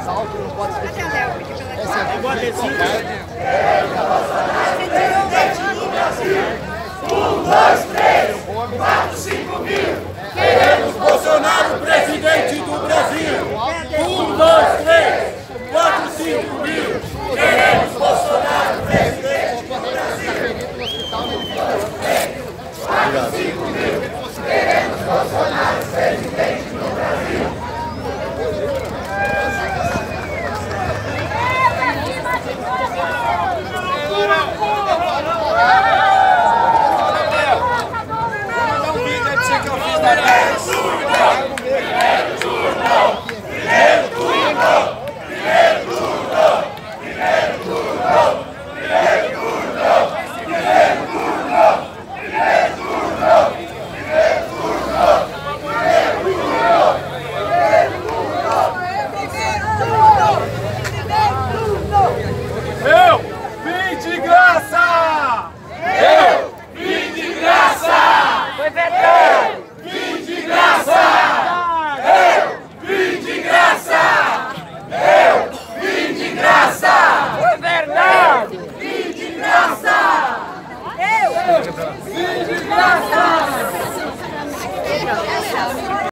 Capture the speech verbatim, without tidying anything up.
salto, não pode ser. Cadê a Léo? Pedi pela Essa é Igual a descida. Você tirou o gatinho. Um, dois, três.